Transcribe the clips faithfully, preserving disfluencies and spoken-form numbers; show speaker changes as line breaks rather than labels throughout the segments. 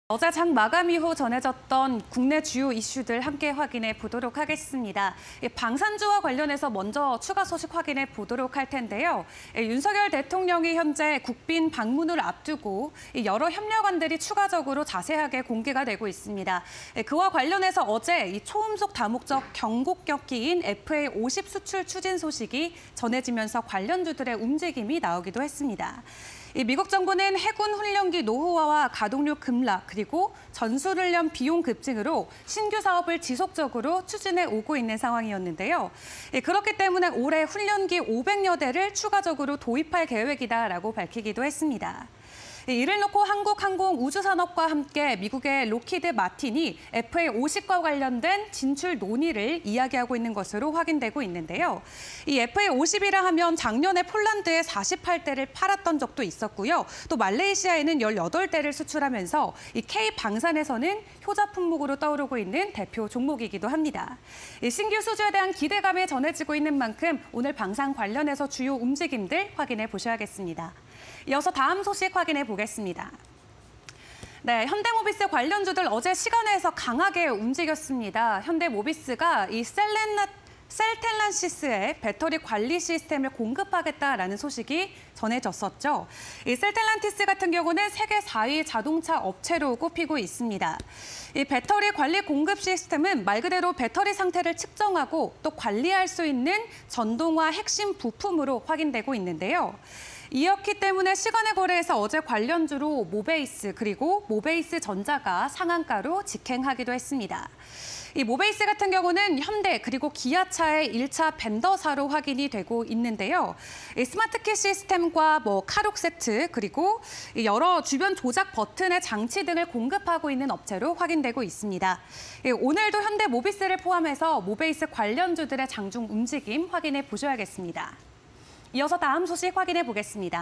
어제 장 마감 이후 전해졌던 국내 주요 이슈들 함께 확인해 보도록 하겠습니다. 방산주와 관련해서 먼저 추가 소식 확인해 보도록 할 텐데요. 윤석열 대통령이 현재 국빈 방문을 앞두고 여러 협력안들이 추가적으로 자세하게 공개가 되고 있습니다. 그와 관련해서 어제 이 초음속 다목적 경곡격기인 에프에이 오십 수출 추진 소식이 전해지면서 관련주들의 움직임이 나오기도 했습니다. 이 미국 정부는 해군 훈련기 노후화와 가동률 급락 그리고 전술훈련 비용 급증으로 신규 사업을 지속적으로 추진해 오고 있는 상황이었는데요. 그렇기 때문에 올해 훈련기 오백여 대를 추가적으로 도입할 계획이다라고 밝히기도 했습니다. 이를 놓고 한국항공우주산업과 함께 미국의 록히드 마틴이 에프에이 오십과 관련된 진출 논의를 이야기하고 있는 것으로 확인되고 있는데요. 이 에프에이 오십이라 하면 작년에 폴란드에 사십팔 대를 팔았던 적도 있었고요. 또 말레이시아에는 열여덟 대를 수출하면서 이 K방산에서는 효자 품목으로 떠오르고 있는 대표 종목이기도 합니다. 이 신규 수주에 대한 기대감이 전해지고 있는 만큼 오늘 방산 관련해서 주요 움직임들 확인해 보셔야겠습니다. 이어서 다음 소식 확인해 보겠습니다. 네, 현대모비스 관련주들 어제 시간에서 강하게 움직였습니다. 현대모비스가 이 셀렌나, 셀텔란시스의 배터리 관리 시스템을 공급하겠다라는 소식이 전해졌었죠. 이 셀텔란티스 같은 경우는 세계 사 위 자동차 업체로 꼽히고 있습니다. 이 배터리 관리 공급 시스템은 말 그대로 배터리 상태를 측정하고 또 관리할 수 있는 전동화 핵심 부품으로 확인되고 있는데요. 이었기 때문에 시간의 거래에서 어제 관련주로 모베이스 그리고 모베이스 전자가 상한가로 직행하기도 했습니다. 이 모베이스 같은 경우는 현대 그리고 기아차의 일 차 벤더사로 확인이 되고 있는데요. 이 스마트키 시스템과 뭐 카록 세트 그리고 여러 주변 조작 버튼의 장치 등을 공급하고 있는 업체로 확인되고 있습니다. 오늘도 현대 모비스를 포함해서 모베이스 관련주들의 장중 움직임 확인해 보셔야겠습니다. 이어서 다음 소식 확인해 보겠습니다.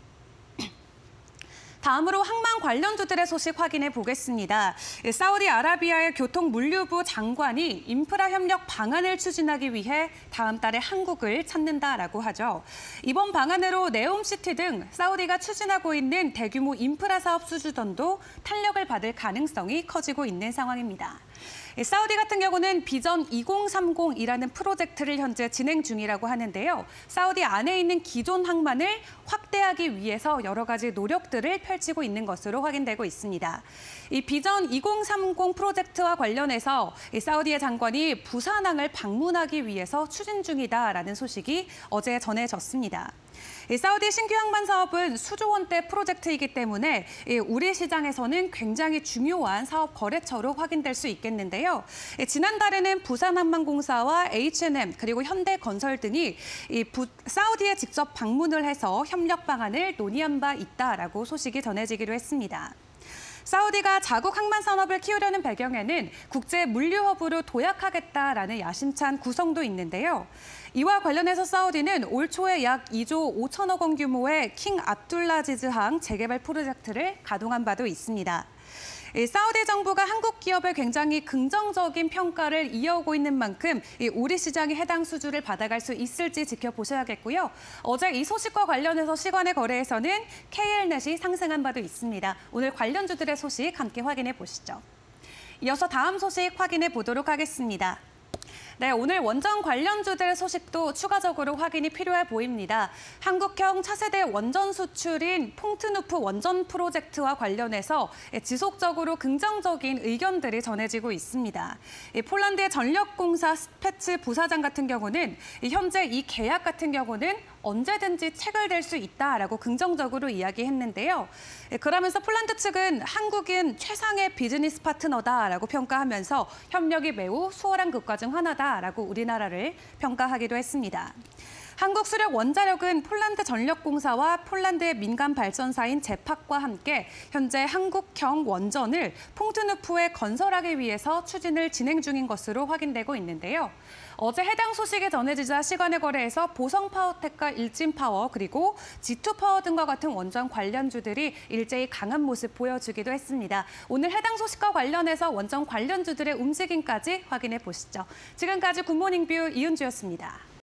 다음으로 항만 관련주들의 소식 확인해 보겠습니다. 사우디아라비아의 교통물류부 장관이 인프라 협력 방안을 추진하기 위해 다음 달에 한국을 찾는다라고 하죠. 이번 방안으로 네옴시티 등 사우디가 추진하고 있는 대규모 인프라 사업 수주전도 탄력을 받을 가능성이 커지고 있는 상황입니다. 사우디 같은 경우는 비전 이공삼공이라는 프로젝트를 현재 진행 중이라고 하는데요. 사우디 안에 있는 기존 항만을 확대하기 위해서 여러 가지 노력들을 펼치고 있는 것으로 확인되고 있습니다. 이 비전 이공삼공 프로젝트와 관련해서 이 사우디의 장관이 부산항을 방문하기 위해서 추진 중이다라는 소식이 어제 전해졌습니다. 이 사우디 신규 항만 사업은 수조 원대 프로젝트이기 때문에 우리 시장에서는 굉장히 중요한 사업 거래처로 확인될 수 있겠는데요. 지난달에는 부산항만공사와 에이치앤엠 그리고 현대건설 등이 이 부, 사우디에 직접 방문을 해서 협력 방안을 논의한 바 있다라고 소식이 전해지기로 했습니다. 사우디가 자국 항만 산업을 키우려는 배경에는 국제 물류 허브로 도약하겠다라는 야심찬 구성도 있는데요. 이와 관련해서 사우디는 올 초에 약 이조 오천억 원 규모의 킹 압둘라지즈항 재개발 프로젝트를 가동한 바도 있습니다. 사우디 정부가 한국 기업에 굉장히 긍정적인 평가를 이어오고 있는 만큼 우리 시장이 해당 수주를 받아갈 수 있을지 지켜보셔야겠고요. 어제 이 소식과 관련해서 시간의 거래에서는 케이엘넷이 상승한 바도 있습니다. 오늘 관련주들의 소식 함께 확인해 보시죠. 이어서 다음 소식 확인해 보도록 하겠습니다. 네, 오늘 원전 관련주들의 소식도 추가적으로 확인이 필요해 보입니다. 한국형 차세대 원전 수출인 퐁트누프 원전 프로젝트와 관련해서 지속적으로 긍정적인 의견들이 전해지고 있습니다. 폴란드의 전력공사 스페츠 부사장 같은 경우는 현재 이 계약 같은 경우는 언제든지 체결될 수 있다라고 긍정적으로 이야기했는데요. 그러면서 폴란드 측은 한국은 최상의 비즈니스 파트너다라고 평가하면서 협력이 매우 수월한 국가 중 하나다라고 우리나라를 평가하기도 했습니다. 한국수력 원자력은 폴란드 전력공사와 폴란드의 민간 발전사인 제팍과 함께 현재 한국형 원전을 퐁트누프에 건설하기 위해서 추진을 진행 중인 것으로 확인되고 있는데요. 어제 해당 소식이 전해지자 시간의 거래에서 보성파워텍과 일진파워 그리고 지투파워 등과 같은 원전 관련주들이 일제히 강한 모습 보여주기도 했습니다. 오늘 해당 소식과 관련해서 원전 관련주들의 움직임까지 확인해 보시죠. 지금까지 굿모닝 뷰 이은주였습니다.